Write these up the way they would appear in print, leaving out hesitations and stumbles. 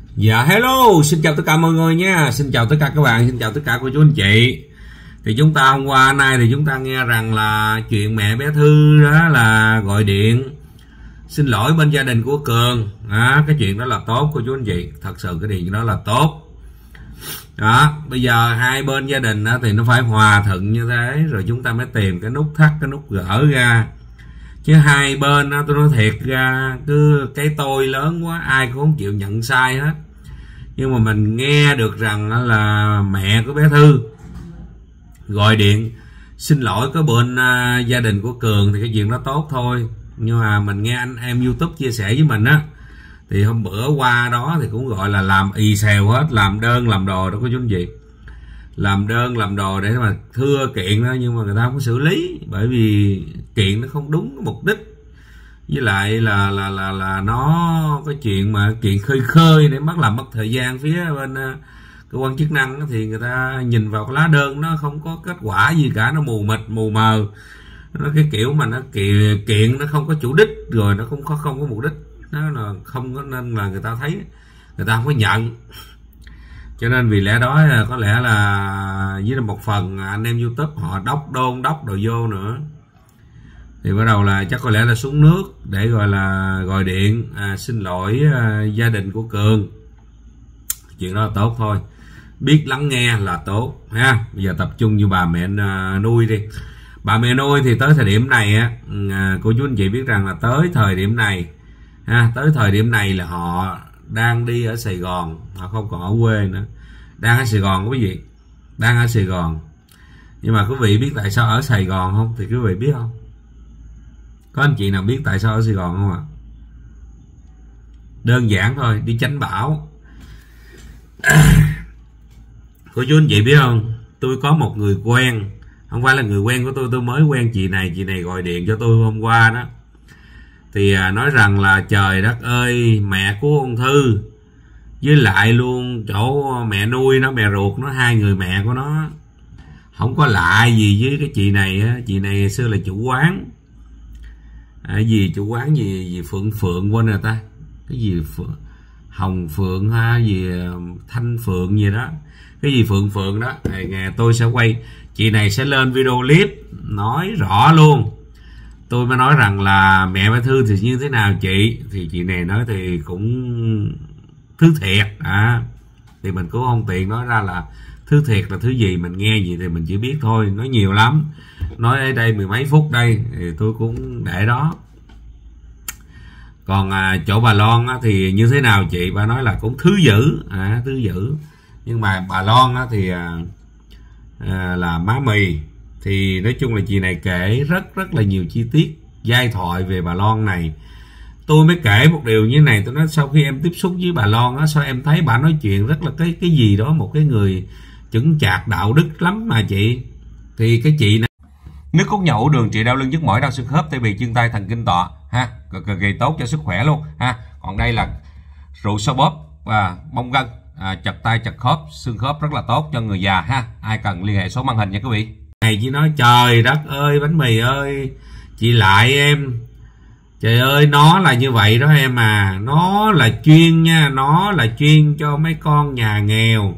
Dạ hello, xin chào tất cả mọi người nha. Xin chào tất cả các bạn, xin chào tất cả cô chú anh chị. Thì chúng ta hôm qua nay thì chúng ta nghe rằng là chuyện mẹ bé Thư đó là gọi điện xin lỗi bên gia đình của Cường. Cái chuyện đó là tốt cô chú anh chị. Thật sự cái chuyện đó là tốt. Đó, bây giờ hai bên gia đình đó thì nó phải hòa thuận như thế, rồi chúng ta mới tìm cái nút thắt, cái nút gỡ ra. Chứ hai bên đó, tôi nói thiệt ra, cứ cái tôi lớn quá, ai cũng không chịu nhận sai hết. Nhưng mà mình nghe được rằng là mẹ của bé Thư gọi điện xin lỗi có bên gia đình của Cường thì cái chuyện đó tốt thôi. Nhưng mà mình nghe anh em YouTube chia sẻ với mình á, thì hôm bữa qua đó thì cũng gọi là làm ì xèo hết, làm đơn làm đồ đó cô chú anh chị. Làm đơn làm đồ để mà thưa kiện đó, nhưng mà người ta không có xử lý, bởi vì kiện nó không đúng mục đích. Với lại là nó cái chuyện mà kiện khơi khơi để mất thời gian phía bên cơ quan chức năng, thì người ta nhìn vào cái lá đơn nó không có kết quả gì cả, nó mù mịt mù mờ. Nó cái kiểu mà nó kiện nó không có chủ đích, rồi nó không có mục đích, nó là không có, nên là người ta thấy người ta không có nhận. Cho nên vì lẽ đó có lẽ là với một phần anh em YouTube họ đốc đồ vô nữa, thì bắt đầu là chắc có lẽ là xuống nước để gọi điện xin lỗi gia đình của Cường. Chuyện đó là tốt thôi, biết lắng nghe là tốt ha. Bây giờ tập trung như bà mẹ nuôi đi. Bà mẹ nuôi thì tới thời điểm này á, cô chú anh chị biết rằng là tới thời điểm này là họ đang đi ở Sài Gòn, họ không còn ở quê nữa, đang ở Sài Gòn quý vị, đang ở Sài Gòn. Nhưng mà quý vị biết tại sao ở Sài Gòn không? Thì quý vị biết không? Có anh chị nào biết tại sao ở Sài Gòn không ạ? Đơn giản thôi, đi tránh bão. Cô chú anh chị biết không? Tôi có một người quen, không phải là người quen của tôi mới quen chị này gọi điện cho tôi hôm qua đó. Thì nói rằng là trời đất ơi, mẹ của ông Thư với lại luôn chỗ mẹ nuôi nó, mẹ ruột nó, hai người mẹ của nó không có lạ gì với cái chị này á. Chị này ngày xưa là chủ quán chủ quán gì Phượng quên rồi ta, cái gì Hồng Phượng ha, gì Thanh Phượng gì đó, cái gì Phượng đó. Ngày tôi sẽ quay, chị này sẽ lên video clip nói rõ luôn. Tôi mới nói rằng là mẹ bé Thư thì như thế nào chị, thì chị này nói thì cũng thứ thiệt thì mình cũng không tiện nói ra là thứ thiệt là thứ gì, mình nghe gì thì mình chỉ biết thôi, nói nhiều lắm, nói ở đây mười mấy phút đây thì tôi cũng để đó. Còn chỗ bà Loan á, thì như thế nào chị? Bà nói là cũng thứ dữ, nhưng mà bà Loan á, thì là má mì. Thì nói chung là chị này kể rất là nhiều chi tiết giai thoại về bà Loan này. Tôi mới kể một điều như này, tôi nói sau khi em tiếp xúc với bà Loan á, sao em thấy bà nói chuyện rất là cái gì đó, một cái người chững chạc đạo đức lắm mà chị. Thì cái chị này, nước cốt nhậu đường trị đau lưng nhức mỏi đau xương khớp tê bì chân tay thần kinh tọa ha, cực kỳ tốt cho sức khỏe luôn ha. Còn đây là rượu xoa bóp và bong gân, chật tay chật khớp xương khớp, rất là tốt cho người già ha. Ai cần liên hệ số màn hình nha quý vị. Này chị nói trời đất ơi, bánh mì ơi, chị lại em, trời ơi, nó là như vậy đó em à, nó là chuyên nha, nó là chuyên cho mấy con nhà nghèo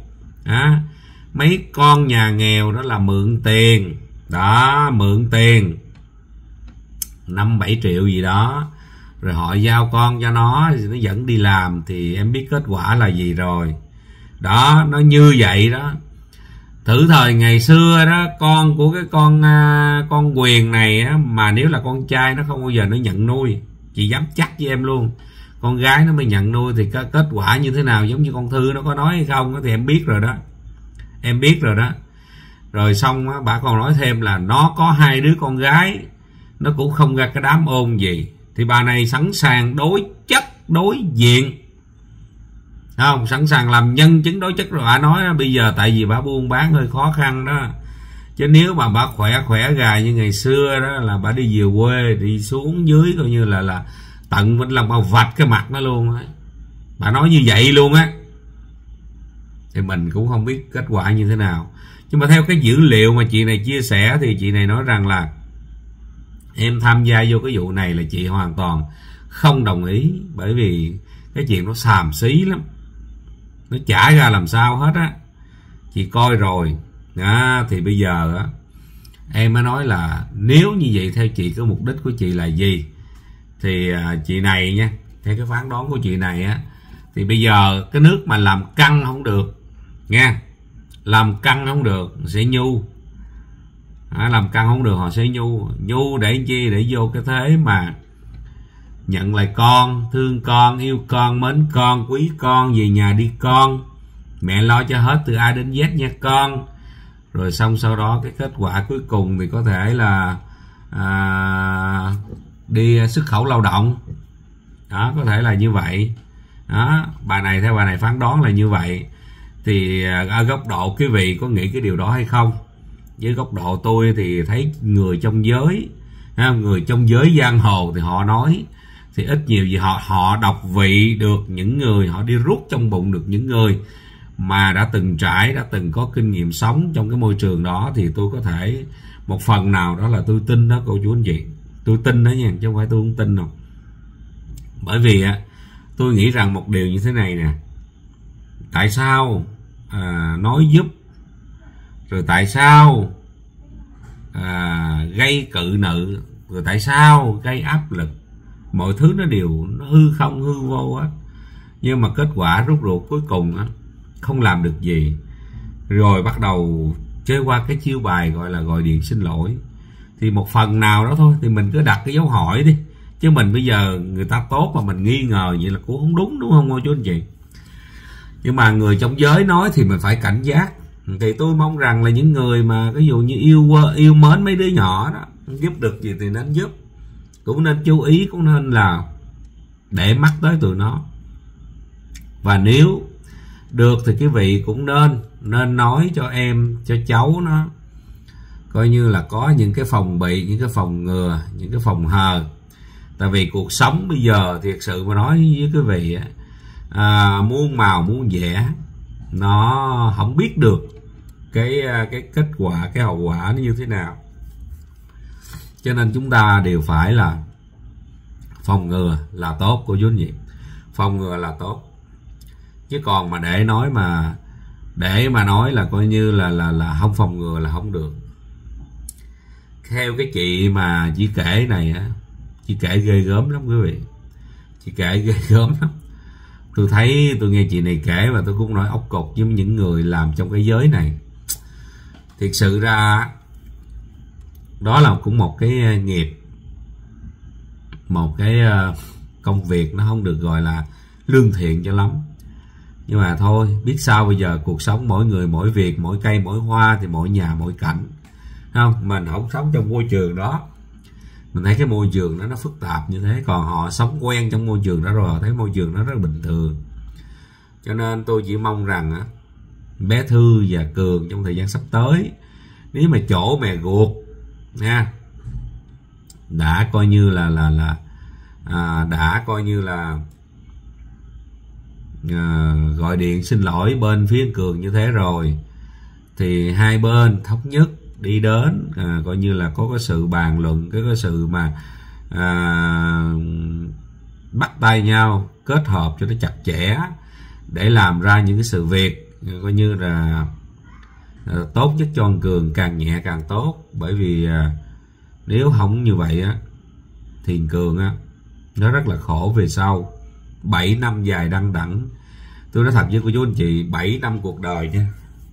mấy con nhà nghèo đó là mượn tiền đó, mượn tiền 5-7 triệu gì đó, rồi họ giao con cho nó thì nó dẫn đi làm, thì em biết kết quả là gì rồi đó. Nó như vậy đó. Thử thời ngày xưa đó, con của cái con Quyền này á, mà nếu là con trai nó không bao giờ nó nhận nuôi, chị dám chắc với em luôn. Con gái nó mới nhận nuôi, thì kết quả như thế nào giống như con Thư nó có nói hay không thì em biết rồi đó, em biết rồi đó. Rồi xong á, bà còn nói thêm là nó có 2 đứa con gái, nó cũng không ra cái đám ôn gì, thì bà này sẵn sàng đối diện không, sẵn sàng làm nhân chứng đối chất. Rồi bà nói bây giờ tại vì bà buôn bán hơi khó khăn đó, chứ nếu mà bà khỏe gà như ngày xưa đó là bà đi về quê, đi xuống dưới coi như là tận Vĩnh Long, bà vạch cái mặt nó luôn á. Bà nói như vậy luôn á. Thì mình cũng không biết kết quả như thế nào, nhưng mà theo cái dữ liệu mà chị này chia sẻ thì chị này nói rằng là em tham gia vô cái vụ này là chị hoàn toàn không đồng ý, bởi vì cái chuyện nó xàm xí lắm. nó chả ra làm sao hết á. Chị coi rồi đó, thì bây giờ á, em mới nói là nếu như vậy theo chị, cái mục đích của chị là gì? Thì chị này nha, theo cái phán đoán của chị này á, thì bây giờ cái nước mà làm căng không được nha, làm căng không được sẽ nhu, làm căng không được họ sẽ nhu để chi? Để vô cái thế mà nhận lại con, thương con, yêu con, mến con, quý con, về nhà đi con, mẹ lo cho hết từ A đến Z nha con. Rồi xong sau đó cái kết quả cuối cùng thì có thể là đi xuất khẩu lao động đó, có thể là như vậy đó. Theo bà này phán đoán là như vậy. Thì ở góc độ quý vị có nghĩ cái điều đó hay không? Với góc độ tôi thì thấy người trong giới giang hồ thì họ nói, thì ít nhiều gì họ đọc vị được những người, họ đi rút trong bụng được những người mà đã từng trải, đã từng có kinh nghiệm sống trong cái môi trường đó. Thì tôi có thể một phần nào đó là tôi tin đó cô chú anh chị, tôi tin đó nha, chứ không phải tôi không tin đâu. Bởi vì tôi nghĩ rằng một điều như thế này nè, tại sao nói giúp, rồi tại sao gây cự nữ, rồi tại sao gây áp lực, mọi thứ nó đều nó hư không hư vô á. Nhưng mà kết quả rút ruột cuối cùng á, không làm được gì, rồi bắt đầu chơi qua cái chiêu bài gọi là gọi điện xin lỗi. Thì một phần nào đó thôi thì mình cứ đặt cái dấu hỏi đi, chứ mình bây giờ người ta tốt mà mình nghi ngờ vậy là cũng không đúng, đúng không cô chú anh chị? Nhưng mà người trong giới nói thì mình phải cảnh giác. Thì tôi mong rằng là những người mà ví dụ như yêu mến mấy đứa nhỏ đó, giúp được gì thì nên giúp, cũng nên chú ý, cũng nên là để mắt tới tụi nó. Và nếu được thì quý vị cũng nên nói cho em, cho cháu nó coi như là có những cái phòng bị, những cái phòng ngừa, những cái phòng hờ. Tại vì cuộc sống bây giờ thiệt sự mà nói với quý vị muôn màu muôn vẻ, nó không biết được cái kết quả, cái hậu quả nó như thế nào. Cho nên chúng ta đều phải là phòng ngừa là tốt cô chú anh chị, phòng ngừa là tốt. Chứ còn mà để mà nói là coi như là không phòng ngừa là không được. Theo cái chị mà chị kể này á, chị kể ghê gớm lắm quý vị, chị kể ghê gớm lắm. Tôi nghe chị này kể và tôi cũng nói ốc cột với những người làm trong cái giới này. Thiệt sự ra đó là cũng một cái nghiệp, một cái công việc nó không được gọi là lương thiện cho lắm. Nhưng mà thôi, biết sao bây giờ, cuộc sống mỗi người mỗi việc, mỗi cây mỗi hoa thì mỗi nhà mỗi cảnh, không? Mình không sống trong môi trường đó, mình thấy cái môi trường đó nó phức tạp như thế. Còn họ sống quen trong môi trường đó rồi, họ thấy môi trường nó rất là bình thường. Cho nên tôi chỉ mong rằng bé Thư và Cường trong thời gian sắp tới, nếu mà chỗ mè ruột nha, đã coi như là gọi điện xin lỗi bên phía Cường như thế rồi, thì hai bên thống nhất đi đến coi như là có cái sự bàn luận, cái sự mà bắt tay nhau, kết hợp cho nó chặt chẽ để làm ra những cái sự việc coi như là tốt nhất cho anh Cường, càng nhẹ càng tốt. Bởi vì nếu không như vậy á thì Cường á nó rất là khổ về sau. 7 năm dài đăng đẳng, tôi nói thật với cô chú anh chị, 7 năm cuộc đời nha,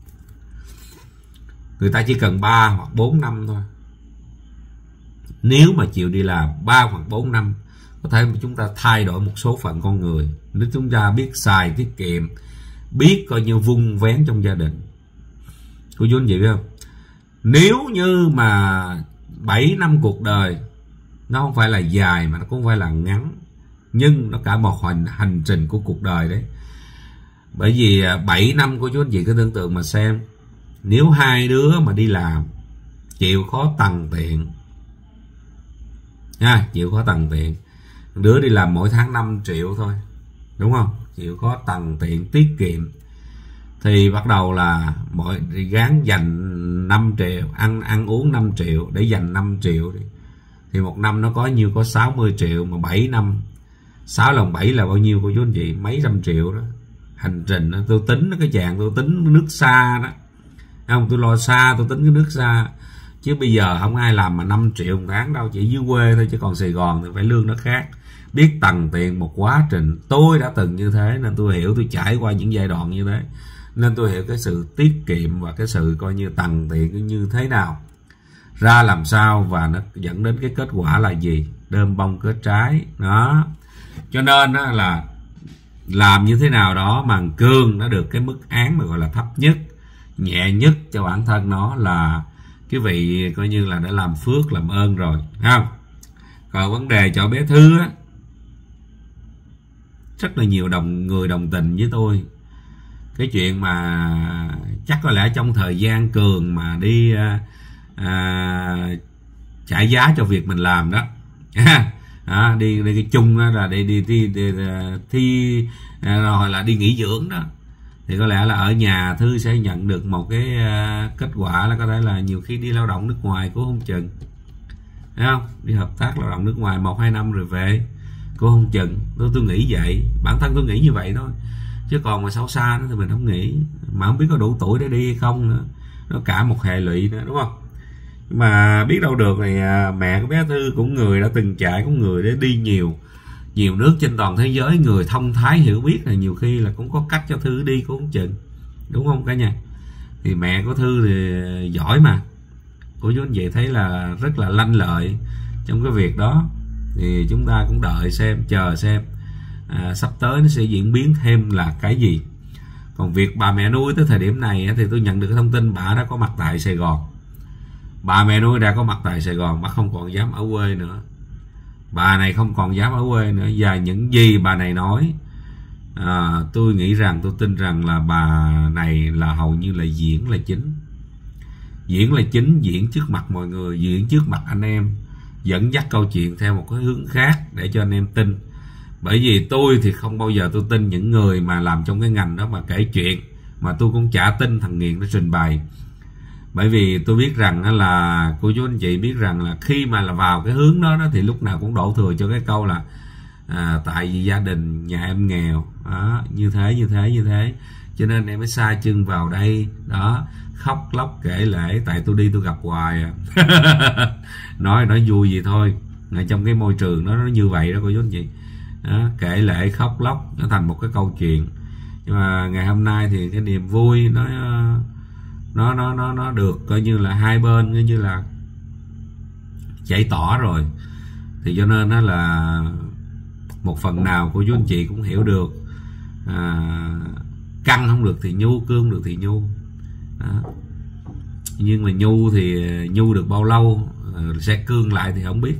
người ta chỉ cần 3 hoặc 4 năm thôi. Nếu mà chịu đi làm 3 hoặc 4 năm, có thể chúng ta thay đổi một số phận con người. Nếu chúng ta biết xài tiết kiệm, biết coi như vun vén trong gia đình. Cô chú anh chị biết không? Nếu như mà 7 năm cuộc đời, nó không phải là dài mà nó cũng không phải là ngắn, nhưng nó cả một hành trình của cuộc đời đấy. Bởi vì 7 năm cô chú anh chị cứ tưởng tượng mà xem, nếu hai đứa mà đi làm chịu khó tằn tiện nha, chịu khó tằn tiện, đứa đi làm mỗi tháng 5 triệu thôi, đúng không? Chịu khó tằn tiện tiết kiệm, thì bắt đầu là mọi gắng dành 5 triệu, ăn uống 5 triệu để dành 5 triệu đi. Thì một năm nó có nhiêu? Có 60 triệu. Mà 7 năm, 6 lần 7 là bao nhiêu cô chú anh chị? Mấy trăm triệu đó. hành trình đó. Tôi tính cái chàng, tôi tính nước xa đó, không, tôi lo xa, tôi tính cái nước xa, chứ bây giờ không ai làm mà 5 triệu một tháng đâu, chỉ dưới quê thôi, chứ còn Sài Gòn thì phải lương nó khác, biết tằn tiền một quá trình. Tôi đã từng như thế nên tôi hiểu, tôi trải qua những giai đoạn như thế nên tôi hiểu cái sự tiết kiệm và cái sự coi như tằn tiền như thế nào, ra làm sao và nó dẫn đến cái kết quả là gì, đơm bông kết trái đó. Cho nên đó là làm như thế nào đó mà Cương nó được cái mức án mà gọi là thấp nhất, nhẹ nhất cho bản thân nó, là cái vị coi như là đã làm phước làm ơn rồi, không? Còn vấn đề cho bé Thư á, rất là nhiều người đồng tình với tôi cái chuyện mà chắc có lẽ trong thời gian Cường mà đi trả giá cho việc mình làm đó đi cái chung đó là đi thi rồi là đi nghỉ dưỡng đó, thì có lẽ là ở nhà Thư sẽ nhận được một cái kết quả là có thể là nhiều khi đi lao động nước ngoài cũng không chừng, thấy không? Đi hợp tác lao động nước ngoài 1-2 năm rồi về cũng không chừng. Tôi nghĩ vậy, bản thân tôi nghĩ như vậy thôi, chứ còn mà xấu xa nó thì mình không nghĩ, mà không biết có đủ tuổi để đi hay không nữa, nó cả một hệ lụy nữa, đúng không? Mà biết đâu được thì mẹ của bé Thư cũng người đã từng trải, cũng người để đi nhiều nước trên toàn thế giới, người thông thái hiểu biết là nhiều khi là cũng có cách cho Thư đi cũng không chừng, đúng không cả nhà? Thì mẹ của Thư thì giỏi mà, cô chú anh chị thấy là rất là lanh lợi trong cái việc đó. Thì chúng ta cũng đợi xem, chờ xem sắp tới nó sẽ diễn biến thêm là cái gì. Còn việc bà mẹ nuôi tới thời điểm này thì tôi nhận được cái thông tin bà đã có mặt tại Sài Gòn. Bà mẹ nuôi đã có mặt tại Sài Gòn, bà không còn dám ở quê nữa. Bà này không còn dám ở quê nữa. Và những gì bà này nói, tôi nghĩ rằng, tôi tin rằng là bà này là hầu như là diễn là chính. Diễn là chính, diễn trước mặt mọi người, diễn trước mặt anh em, dẫn dắt câu chuyện theo một cái hướng khác để cho anh em tin. Bởi vì tôi thì không bao giờ tôi tin những người mà làm trong cái ngành đó mà kể chuyện, mà tôi cũng chả tin thằng Nghiền nó trình bày. Bởi vì tôi biết rằng là cô chú anh chị biết rằng là khi mà là vào cái hướng đó thì lúc nào cũng đổ thừa cho cái câu là tại vì gia đình nhà em nghèo đó, như thế, cho nên em mới sa chân vào đây đó, khóc lóc kể lể, tại tôi đi tôi gặp hoài nói vui gì thôi, trong cái môi trường nó như vậy đó cô chú anh chị đó, kể lể khóc lóc nó thành một cái câu chuyện. Nhưng mà ngày hôm nay thì cái niềm vui nó được coi như là hai bên coi như là giải tỏa rồi, thì cho nên đó là một phần nào cô chú anh chị cũng hiểu được, căng không được thì nhu, cương được thì nhu đó. Nhưng mà nhu thì nhu được bao lâu sẽ cương lại thì không biết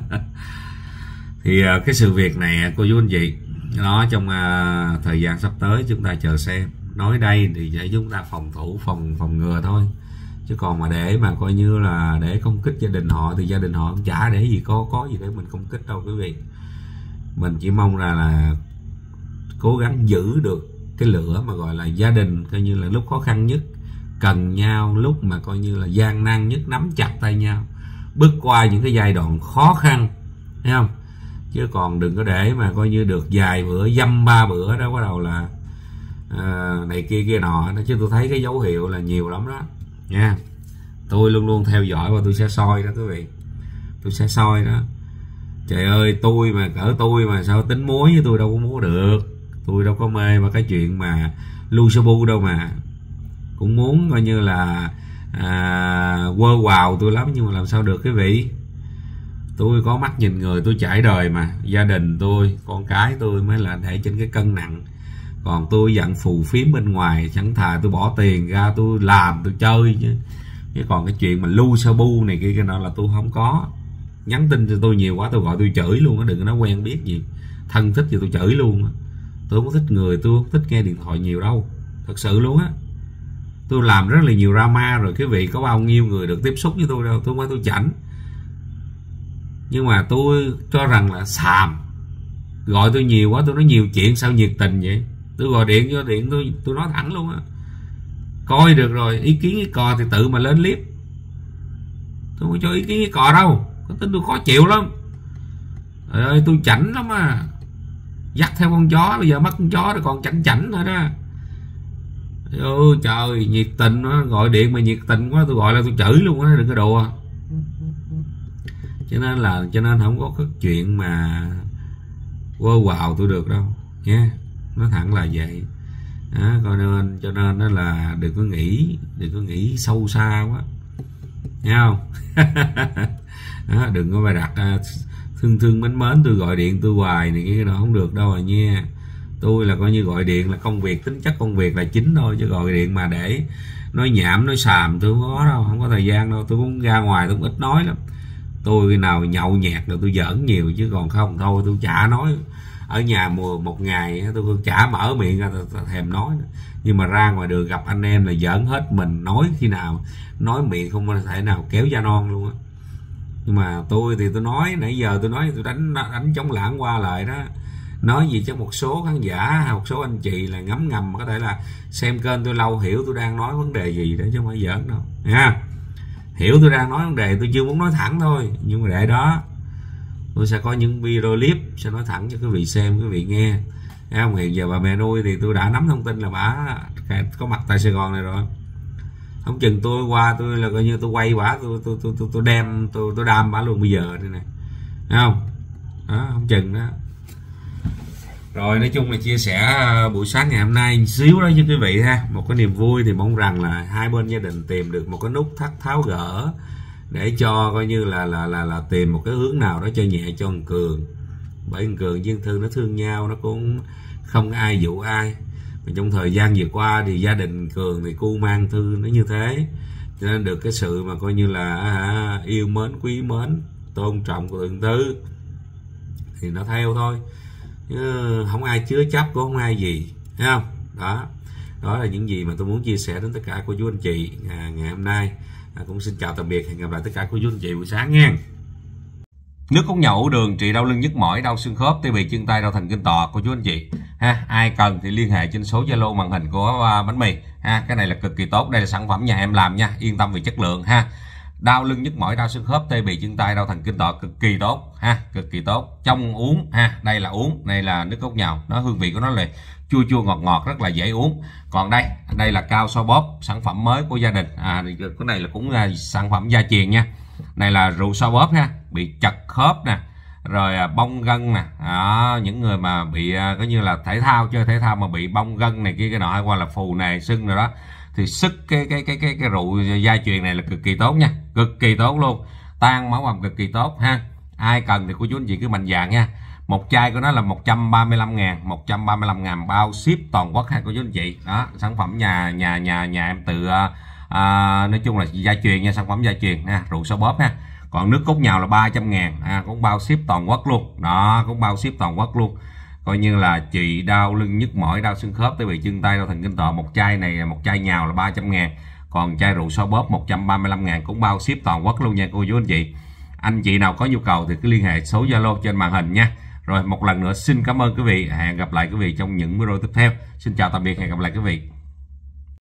thì cái sự việc này cô chú anh chị nó trong thời gian sắp tới chúng ta chờ xem. Nói đây thì để chúng ta phòng thủ, phòng ngừa thôi, chứ còn mà để mà coi như là để công kích gia đình họ thì gia đình họ cũng chả để gì có gì để mình công kích đâu quý vị. Mình chỉ mong là cố gắng giữ được cái lửa mà gọi là gia đình, coi như là lúc khó khăn nhất cần nhau, lúc mà coi như là gian nan nhất nắm chặt tay nhau bước qua những cái giai đoạn khó khăn, thấy không? Chứ còn đừng có để mà coi như được vài bữa, dăm 3 bữa đó bắt đầu là này kia nọ đó. Chứ tôi thấy cái dấu hiệu là nhiều lắm đó nha. Tôi luôn luôn theo dõi và tôi sẽ soi đó quý vị, tôi sẽ soi đó. Trời ơi, tôi mà cỡ tôi mà sao tính múa với tôi đâu có múa được, tôi đâu có mê mà cái chuyện mà lu sơ bu đâu, mà cũng muốn coi như là quơ quào tôi lắm, nhưng mà làm sao được quý vị. Tôi có mắt nhìn người, tôi trải đời mà, gia đình tôi, con cái tôi mới là để trên cái cân nặng. Còn tôi dặn phù phiếm bên ngoài, chẳng thà tôi bỏ tiền ra tôi làm, tôi chơi chứ còn cái chuyện mà lu sơ bu này kia nọ là tôi không có. Nhắn tin cho tôi nhiều quá tôi gọi tôi chửi luôn á, đừng có nói quen biết gì, thân thích thì tôi chửi luôn á. Tôi không thích người, tôi không thích nghe điện thoại nhiều đâu, thật sự luôn á. Tôi làm rất là nhiều drama rồi quý vị, có bao nhiêu người được tiếp xúc với tôi đâu, tôi không phải tôi chảnh. Nhưng mà tôi cho rằng là xàm, gọi tôi nhiều quá, tôi nói nhiều chuyện sao nhiệt tình vậy. Tôi gọi điện vô điện tôi nói thẳng luôn á, coi được rồi, ý kiến cái cò thì tự mà lên clip, tôi không cho ý kiến cái cò đâu, có tính tôi khó chịu lắm. Trời ơi, tôi chảnh lắm à. dắt theo con chó, bây giờ mất con chó rồi còn chảnh chảnh thôi đó. Ôi trời, nhiệt tình đó, gọi điện mà nhiệt tình quá tôi gọi là tôi chửi luôn á, đừng có đùa. Cho nên không có cái chuyện mà quơ quào tôi được đâu nha, nói thẳng là vậy. Cho nên đó là đừng có nghĩ sâu xa quá, nghe không? Đừng có mà đặt thương mến tôi gọi điện tôi hoài này cái đó không được đâu rồi nha. Tôi là coi như gọi điện là công việc, tính chất công việc là chính thôi, chứ gọi điện mà để nói nhảm nói xàm tôi không có đâu, không có thời gian đâu. Tôi cũng ra ngoài tôi cũng ít nói lắm. Tôi khi nào nhậu nhẹt rồi tôi giỡn nhiều, chứ còn không thôi tôi chả nói. Ở nhà một ngày tôi chả mở miệng ra tôi thèm nói nữa. Nhưng mà ra ngoài đường gặp anh em là giỡn hết mình, nói khi nào nói miệng không có thể nào kéo da non luôn á. Nhưng mà tôi thì tôi nói nãy giờ tôi nói tôi đánh chống lãng qua lại đó. Nói gì cho một số khán giả, một số anh chị là ngấm ngầm có thể là xem kênh tôi lâu, hiểu tôi đang nói vấn đề gì đó chứ không phải giỡn đâu nha. Hiểu tôi đang nói vấn đề, tôi chưa muốn nói thẳng thôi, nhưng mà để đó tôi sẽ có những video clip sẽ nói thẳng cho quý vị xem, quý vị nghe. Không, hiện giờ bà mẹ nuôi thì tôi đã nắm thông tin là bà có mặt tại Sài Gòn này rồi. Không chừng tôi qua tôi là coi như tôi quay bả, tôi đam bả luôn bây giờ đây này, thấy không? Đó, không chừng đó. Rồi nói chung là chia sẻ buổi sáng ngày hôm nay xíu đó với quý vị ha. Một cái niềm vui thì mong rằng là hai bên gia đình tìm được một cái nút thắt tháo gỡ để cho coi như là tìm một cái hướng nào đó cho nhẹ cho thằng Cường. Bởi thằng Cường với Thư nó thương nhau, nó cũng không ai dụ ai. Mà trong thời gian vừa qua thì gia đình Cường thì cu mang Thư nó như thế, cho nên được cái sự mà coi như là yêu mến, quý mến, tôn trọng của thằng Thư thì nó theo thôi, chứ không ai chứa chấp, cũng không ai gì, thấy không? Đó là những gì mà tôi muốn chia sẻ đến tất cả cô chú anh chị ngày hôm nay. Cũng xin chào tạm biệt, hẹn gặp lại tất cả cô chú anh chị buổi sáng nha. Nước cốt nhậu ủ đường trị đau lưng nhức mỏi, đau xương khớp, tê bì chân tay, đau thần kinh tọa cô chú anh chị ha. Ai cần thì liên hệ trên số Zalo màn hình của bánh mì ha. Cái này là cực kỳ tốt, đây là sản phẩm nhà em làm nha, yên tâm về chất lượng ha. Đau lưng nhức mỏi, đau xương khớp, tê bì chân tay, đau thần kinh tọa cực kỳ tốt ha, cực kỳ tốt. Trong uống ha, đây là uống, đây là nước cốt nhậu, nó hương vị của nó là chua chua ngọt ngọt, rất là dễ uống. Còn đây là cao xoa bóp, sản phẩm mới của gia đình. Cái này là cũng là sản phẩm gia truyền nha. Này là rượu xoa bóp ha, bị chật khớp nè, rồi bong gân nè, những người mà bị coi như là thể thao, chơi thể thao mà bị bong gân này kia cái nọ, hay qua là phù nề sưng rồi đó, thì sức cái rượu gia truyền này là cực kỳ tốt nha, cực kỳ tốt luôn, tan máu ẩm cực kỳ tốt ha. Ai cần thì cô chú anh chị cứ mạnh dạn nha. Một chai của nó là 135.000 bao ship toàn quốc ha cô chú anh chị. Đó, sản phẩm nhà em tự nói chung là gia truyền nha, sản phẩm gia truyền ha, rượu xoa bóp ha. Còn nước cốt nhào là 300.000 cũng bao ship toàn quốc luôn. Đó, cũng bao ship toàn quốc luôn. Coi như là trị đau lưng nhức mỏi, đau xương khớp, tê bì chân tay, đau thần kinh tọa. Một chai này, một chai nhào là 300.000. Còn chai rượu xoa bóp 135.000 cũng bao ship toàn quốc luôn nha cô chú anh chị. Anh chị nào có nhu cầu thì cứ liên hệ số Zalo trên màn hình nha. Rồi một lần nữa xin cảm ơn quý vị, hẹn gặp lại quý vị trong những video tiếp theo. Xin chào tạm biệt, hẹn gặp lại quý vị.